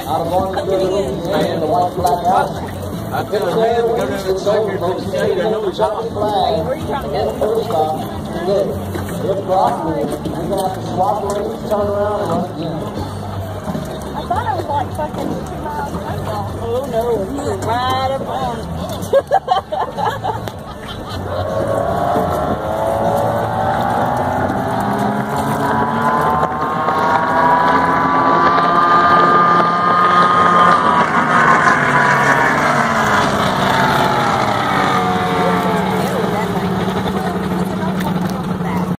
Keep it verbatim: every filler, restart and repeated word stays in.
Out of Farmerville, Louisiana, the white flag house. I tell a man to go down and check your state. I know he's hot. Flag. Where are you trying to go? First stop. You're good. Good block. You're going to have to swap lanes, turn around, and run again. I thought I was like fucking two miles away. Oh no, you were right up on it.